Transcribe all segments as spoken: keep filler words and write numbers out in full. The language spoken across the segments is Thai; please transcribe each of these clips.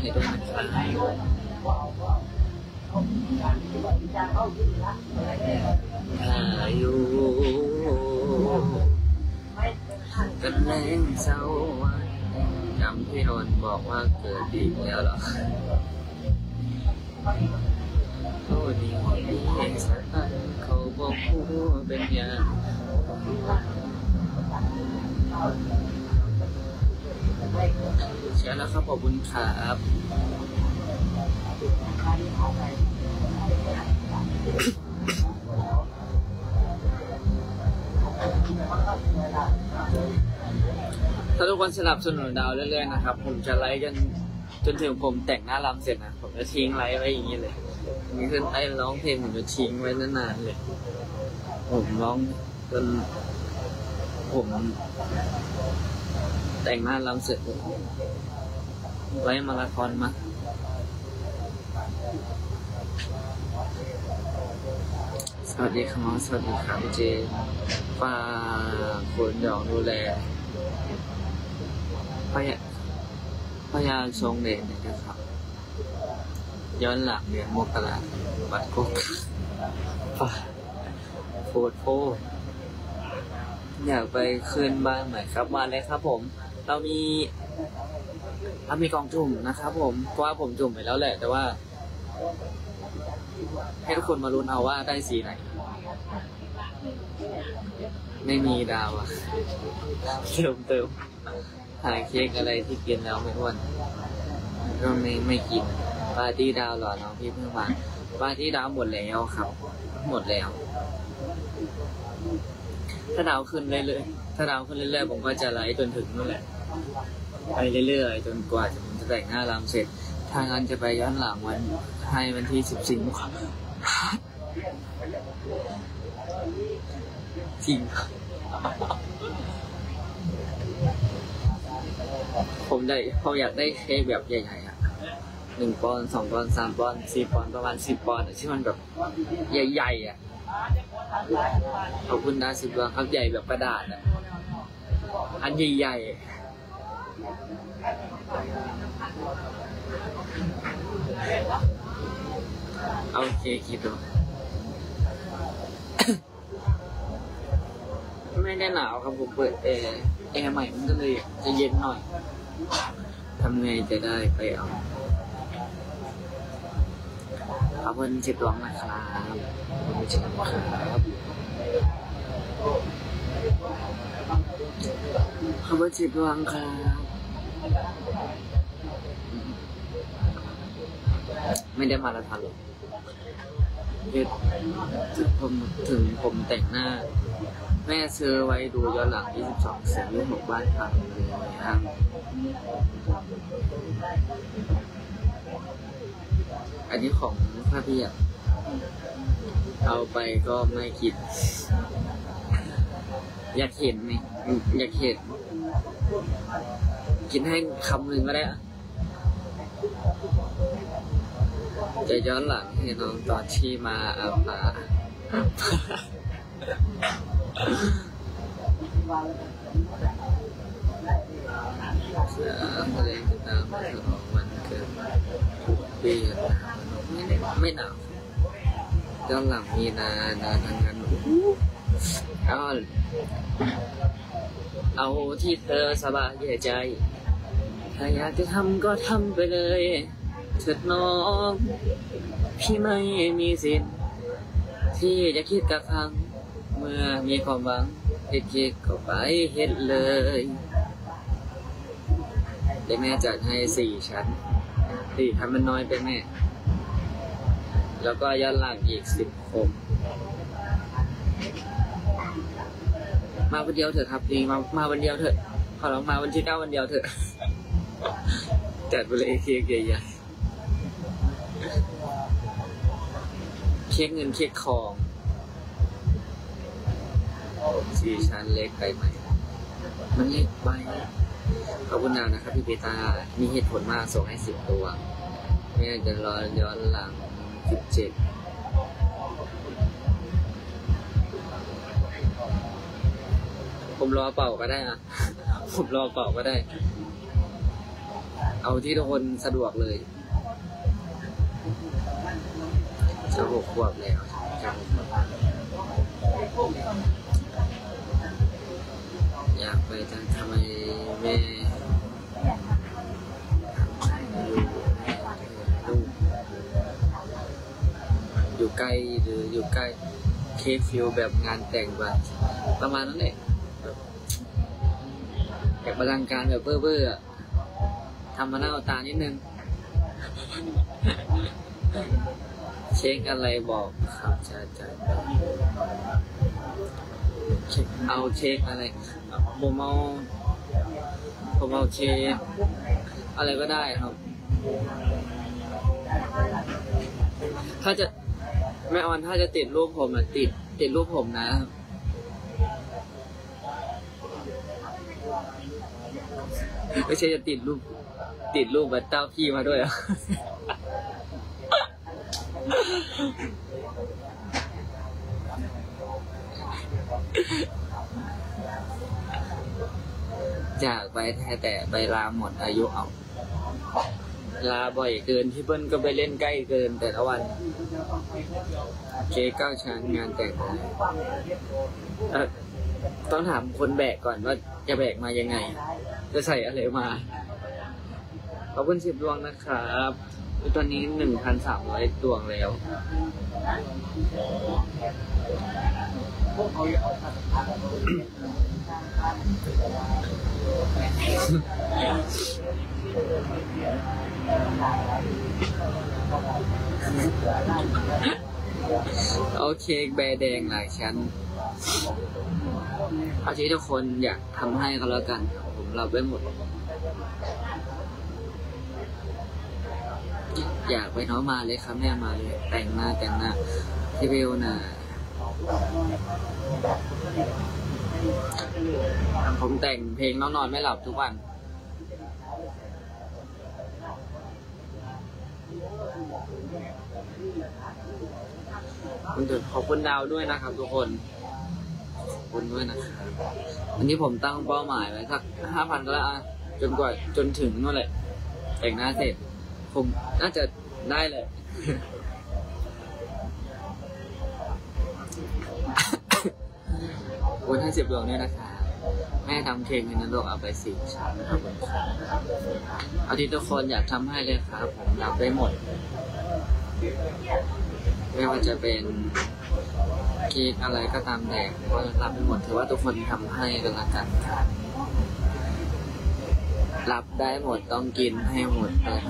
ให้ด้วยนะครับอายุกันแรงเศร้าวันจำพี่นนท์บอกว่าเกิดอีกแล้วเหรอโอ้ดีดีสักพันเขาบอกว่าเป็นยังเชื่อแล้วครับขอบคุณครับถ้าทุกคนสนับสนุนดาวเรื่อยๆนะครับผมจะไลฟ์กันจนถึงผมแต่งหน้ารำเสร็จนะผมจะทิ้งไลฟ์ไว้อย่างนี้เลยมีขึ้นไอ้ร้องเพลงผมจะทิ้งไว้นานๆเลยผมร้องจนผมแต่งหน้ารำเสร็จไว้มาราธอนมาสวัสดีครับสวัสดีครับพี่เจป้าคนยองดูแลพยาพยาทรงเด่นนะครับย้อนหลังเดือนมกราบัดกุ๊กป้าโฟดโฟอยากไปคืนบ้านใหม่ครับมาเลยครับผมเรามีเรามีกองจุ่มนะครับผมเพราะว่าผมจุ่มไปแล้วแหละแต่ว่าให้ทุกคนมาลุ้นเอาว่าได้สีไหนไม่มีดาวอะเติมเติมหาเค้กอะไรที่กินแล้วไม่อ้วนก็ไม่ไม่กินปาร์ตี้ดาวหรอน้องพี่เพิ่งมาปาร์ตี้ดาวหมดแล้วครับหมดแล้วถ้าดาวขึ้นเรื่อยๆถ้าดาวขึ้นเรื่อยๆผมก็จะไลฟ์จนถึงนั่นแหละไปเรื่อยๆจนกว่าผมจะแต่งหน้ารำเสร็จถ้างั้นจะไปย้อนหลังวันให้วันที่สิบสี่จริงผมได้ผมอยากได้เค้กแบบใหญ่ๆอ่ะหนึ่งปอนด์สองปอนด์สามปอนด์สี่ปอนด์ประมาณสิบปอนด์ที่มันแบบใหญ่ๆอ่ะขอบคุณนะสิบดวงครับใหญ่แบบกระดาษอ่ะอันใหญ่ๆโอเคคิดดูไม่ได้หนาวครับผมเปิดแอร์แอร์ใหม่มันก็เลยจะเย็นหน่อยทำไงจะได้ไปเอาขอบคุณสิบดวงนะครับขอบคุณสิบดวงครับขอบคุณสิบดวงครับไม่ได้มาราธอนหรอกผมถึงผมแต่งหน้าแม่ซื้อไว้ดูย้อนหลังยี่สิบสองเสียงลูกหกบ้านพังเลยครับอันนี้ของพระพี่อ่ะเอาไปก็ไม่กินอยากเห็นไหมอยากเห็นกินให้คำหนึ่งก็ได้จะย้อนหลังให้น้องตอนที่มาอาปาทะเลติดตามมาฉลองวันเกิดปีไม่ได้ไม่หนาวย้อนหลังมีนานาทางนั้นเอาเอาที่เธอสบายใจถ้าอยากจะทำก็ทำไปเลยเถิดน้องพี่ไม่มีสิทธิ์ที่จะคิดกับครั้งเมื่อมีความหวังเฮ็ดคิดก็ไปเฮ็ดเลยเดี๋ยวแม่จัดให้สี่ชั้นสี่ชั้นมันน้อยไปแม่แล้วก็ย้อนหลังอีกสิบคมมาวันเดียวเถอะครับดีมามาวันเดียวเถอะขอร้องมาวันที่เก้าวันเดียวเถอะจัดไปเลยเค้กใหญ่ๆเค้กเงินเค้กทองสี่ชั้นเล็กไปไหมมันเล็กไปขอบคุณนาวนะครับพี่เบต้ามีเหตุผลมากส่งให้สิบตัวแม่จะรอย้อนหลังสิบเจ็ดผมรอเป่าก็ได้นะผมรอเป่าก็ได้เอาที่ทุกคนสะดวกเลยจะหกขวบแล้วจะหกขวบอยากไปจังทำไมแม่ลูกอยู่ใกล้หรืออยู่ใกล้เคสฟิลแบบงานแต่งแบบประมาณนั้นแหละแบบอลังการแบบเบ้อๆทำมาหน้าตานิดนึงเช็คอะไรบอกครับจะจะเช็คเอาเช็คอะไรผมเอาผมเอาเช็คอะไรก็ได้ครับถ้าจะแม่ออนถ้าจะติดรูปผมอะติดติดรูปผมนะไม่ใช่จะติดรูปติดรูปแบบเต้าพี่มาด้วยอ่ะจากไปแท้แต่ไปลาหมดอายุเอาลาบ่อยเกินที่เปิ้ลก็ไปเล่นใกล้เกินแต่ละวันเจ๊เก้าชั้นงานแต่งต้องถามคนแบกก่อนว่าจะแบกมายังไงจะใส่อะไรมาขอบคุณสิบดวงนะครับตอนนี้หนึ่งพันสามร้อยดวงแล้วโอเคแบร์แดงหลายชั้นเอาที่ทุกคนอยากทำให้ก็แล้วกันผมรับไว้หมดอยากไปน้องมาเลยครับแม่มาเลยแต่งหน้าแต่งหน้าที่เบลน่ะผมแต่งเพลงน้องนอนไม่หลับทุกวันคุณขอบคุณดาวด้วยนะครับทุกคนขอบคุณด้วยนะครับวันนี้ผมตั้งเป้าหมายไว้สักห้าพันก็แล้วจนกว่าจนถึงนั่นแหละแต่งหน้าเสร็จผมน่าจะได้เลยวันห้าสิบดวงด้วยนะคะแม่ทำเค้กให้นันโลกเอาไปสี่ชั้นนะครับคุณครับเอาที่ทุกคนอยากทำให้เลยครับผมรับได้หมดไม่ว่าจะเป็นเค้กอะไรก็ตามแต่ก็รับได้หมดถือว่าทุกคนทำให้กันละกันครับรับได้หมดต้องกินให้หมดเลย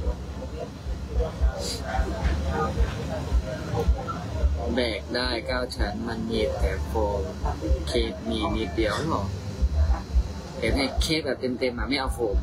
แบกได้เก้าชั้นมันมีแต่โฟมเค้กมีนิดเดียวหรอเห็นให้เค้กแบบเต็มๆมาไม่เอาโฟม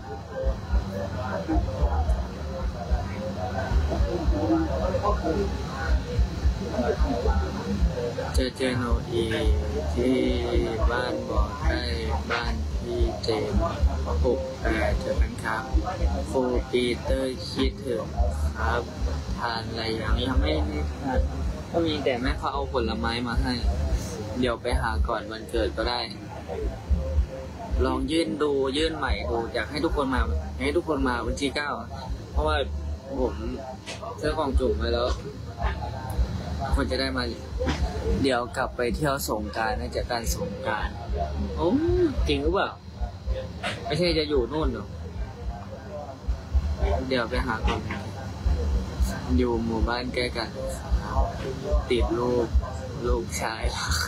เจอเจอโนอีที่บ้านบอกได้บ้านพี่เจมหกแปดเจอกันครับโฟปีเตอร์คิดถึงครับทานอะไรอย่างนี้ไม่ได้ทานก็มีแต่แม่เขาเอาผลไม้มาให้เดี๋ยวไปหาก่อนวันเกิดก็ได้ลองยื่นดูยื่นใหม่ดูอยากให้ทุกคนมาให้ทุกคนมาวันที่เก้าเพราะว่าผมซื้อของจุ่มไว้แล้วคนจะได้มาเดี๋ยวกลับไปเที่ยวสงกรานต์น่าจะการสงกรานต์โอ้จริงหรือเปล่าไม่ใช่จะอยู่นู่นหรอเดี๋ยวไปหาคนอยู่หมู่บ้านใกล้กันติดลูกลูกชาย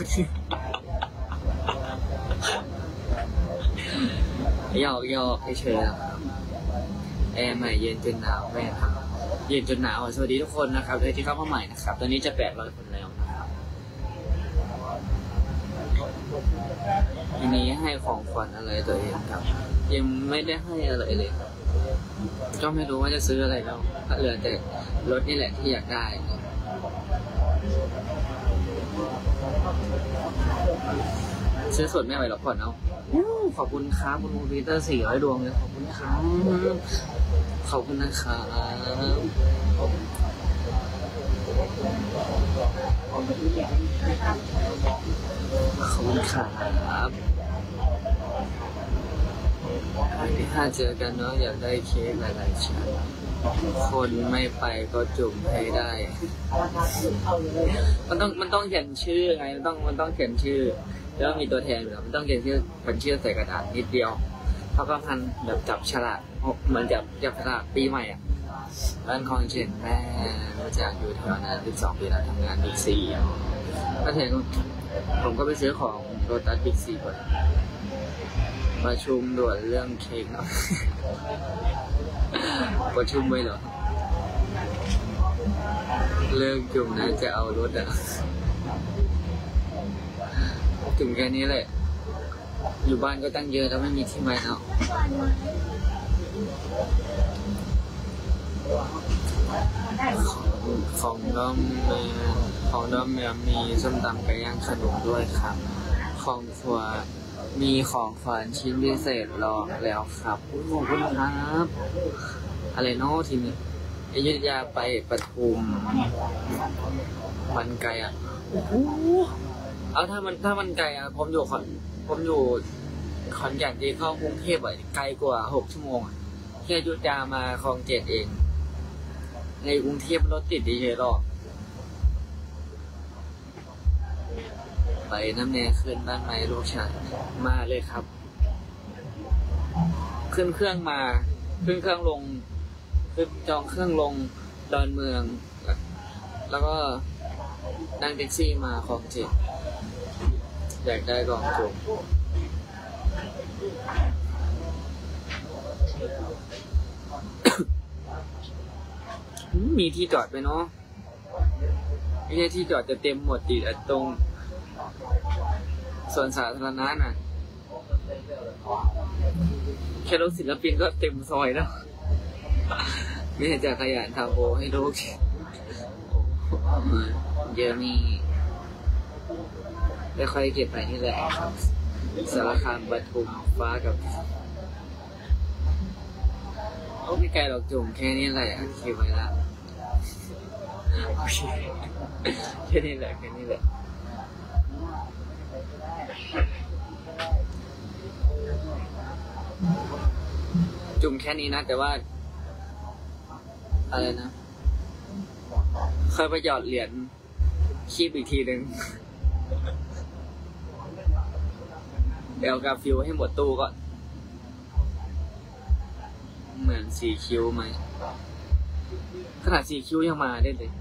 หยอกหยอกให้เชิญครับแอร์ใหม่เย็นจนหนาวแม่ครับเย็นจนหนาวสวัสดีทุกคนนะครับเลยที่เข้ามาใหม่นะครับตอนนี้จะแปดร้อยคนแล้วนะครับทีนี้ให้ของขวัญอะไรตัวเองครับยังไม่ได้ให้อะไรเลยก็ไม่รู้ว่าจะซื้ออะไรแล้วเหลือแต่รถนี่แหละที่อยากได้ซื้อสดไม่ไหวหรอกผ่อนเอาขอบคุณครับคุณมูฟีเตอร์สี่ร้อยดวงเลยขอบคุณครับขอบคุณนะครับขอบคุณครับถ้าเจอกันน้องอยากได้เค้กหลายๆชั้นคนไม่ไปก็จุ่มให้ได้ มันต้องมันต้องเขียนชื่อไงมันต้องมันต้องเขียนชื่อแล้วมีตัวแทนอยู่แล้วมันต้องเขียนชื่อเป็นชื่อใส่กระดาษนิดเดียวเขาก็พันแบบจับฉลากเหมือนจับจับฉลากปีใหม่อ่ะร้านคองเชียนแม่รู้จักอยู่แถวนั้นสิบสองปีแล้วทำงานบิ๊กซีก็เห็นผมก็ไปซื้อของโรตัสบิ๊กซีก่อนประชุมด่วนเรื่องเค้กเนาะ ประชุมไว้เหรอเรื่องจุ่มนะจะเอารถอ่ะจุ่มแค่นี้แหละอยู่บ้านก็ตั้งเยอะแล้วไม่มีที่ไปเนาะของด้อมแมของด้อมแมมีส้มตำไก่ย่างขนมด้วยครับของครัวมีของขวัญชิ้นพิเศษรอแล้วครับขอบคุณครับอะไรเนาะทีนี้อยุธยาไปปทุมมันไกลอ่ะเอาถ้ามันถ้ามันไกลอ่ะผมอยู่ขอนผมอยู่ขอนแก่นที่เข้ากรุงเทพอ่ะไกลกว่าหกชั่วโมงแค่อยุธยามาคลองเจ็ดเองในกรุงเทพรถติดดีเฉยหรอกไปน้ำแน่ขึ้นบ้านไหมลูกชายมาเลยครับขึ้นเครื่องมาขึ้นเครื่องลงขึ้นจองเครื่องลงดอนเมืองแล้วก็นั่งแท็กซี่มาคลองเจ็ดอยากได้กล่องจุ่มมีที่จอดไปเนาะไม่ใช่ที่จอดจะเต็มหมดติดตรงส่วนสาธารณะน่ะแค่รถศิลปินก็เต็มซอยแล้วไม่ใช่จะขยันทำโอให้ลูกเยอะมีไม่ค่อยเก็บไปนี่แหละครับสารคามปทุมฟ้ากับโอ้ไม่ไกลหรอกจุ่มแค่นี้แหละคิดไว้ละแค่นี้แหละแค่นี้แหละจุ่มแค่นี้นะแต่ว่าอะไรนะเคยไปหยอดเหรียญคีบอีกทีหนึ่งเดี๋ยวกาฟิวให้หมดตู้ก่อนเหมือนสี่คิวไหมขนาดสี่คิวยังมาได้เลย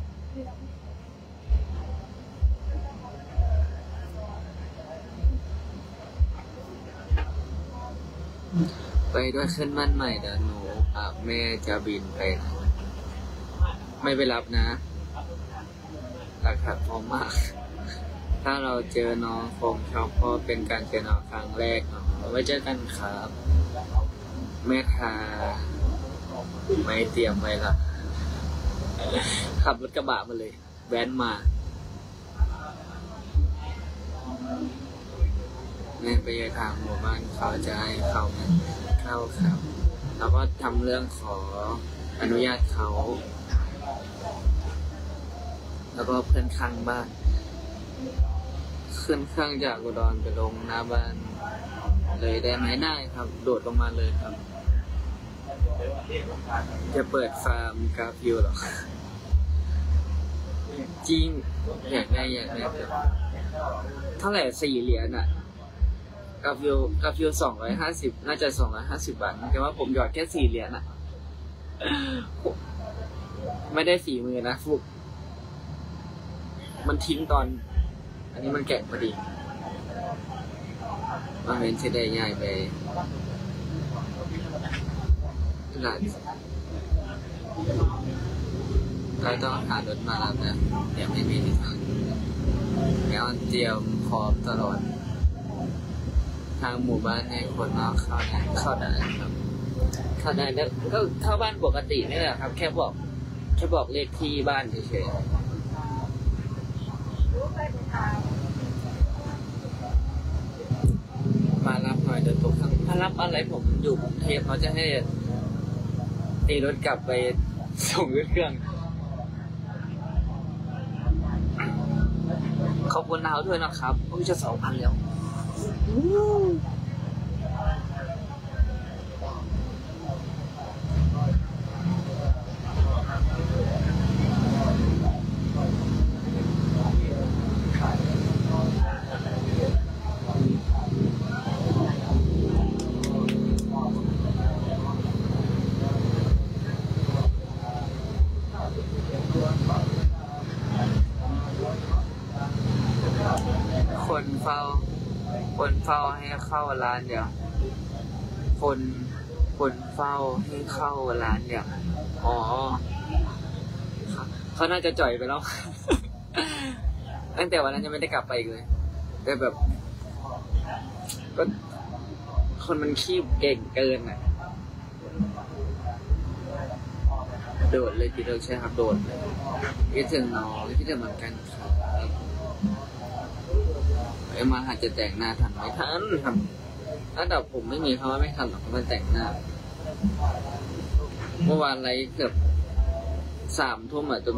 ไปด้วยขึ้นบ้านใหม่เดี๋ยวหนูแม่จะบินไปไม่ไปรับนะราคาพอมากถ้าเราเจอน้องคงชอบเพราะเป็นการเจอน้องครั้งแรกเนาะไว้เจอกันครับแม่ทาไม่เตรียมไว้ละขับรถกระบะมาเลยแว้นมาแม่ไปทางหมู่บ้านเขาจะให้เข้าเข้าครับแล้วก็ทำเรื่องขออนุญาตเขาแล้วก็เพื่อนข้างบ้านขึ้นเครื่องจากอุดรไปลงหน้าบ้านเลยได้ไหมได้ครับโดดลงมาเลยครับจะเปิดฟาร์มกาฟิวหรอจริงอยากได้อยากได้เท่าไหร่สี่เหรียญอ่ะกาฟิวกาฟิวสองร้อยห้าสิบน่าจะสองร้อยห้าสิบบาทแต่ว่าผมหยอดแค่สี่เหรียญอ่ะไม่ได้ฝีมือนะฟุกมันทิ้งตอนอันนี้มันแกะพอดีมาเว้นจะได้ง่ายไปหลานก็ต้องหารถมารับนะเดี๋ยวไม่มีทางแล้วเตรียมพร้อมตลอดทางหมู่บ้านให้คนนอกเข้าได้เข้าได้ครับเข้าได้แล้วก็เข้าบ้านปกตินี่แหละครับแค่บอกแค่บอกเลขที่บ้านเฉยๆมารับหน่อยเดี๋ยวตกทั้งมารับอะไรผมอยู่กรุงเทพเขาจะให้ตีรถกลับไปส่งเครื่องขอบคุณนาวด้วยนะครับผมจะสองพันแล้วเฝ้าให้เข้าร้านเดียวคนคนเฝ้าให้เข้าร้านเดียวอ๋อเขาน่าจะจ่อยไปแล้ว ตั้งแต่วันนั้นยังไม่ได้กลับไปอีกเลยแต่แบบก็คนมันขี้เก่งเกินอ่ะโดดเลยทีเดียวใช่ครับโดดเลยคิดถึงน้องคิดถึงเหมือนกันครับไอ้มาหาจะแต่งหน้าทันไหมทันครับถ้าดับผมไม่มีเขาไม่ทันหรอกมันแต่งหน้าเมื่อวานไรเกือบสามทุ่มอ่ะจน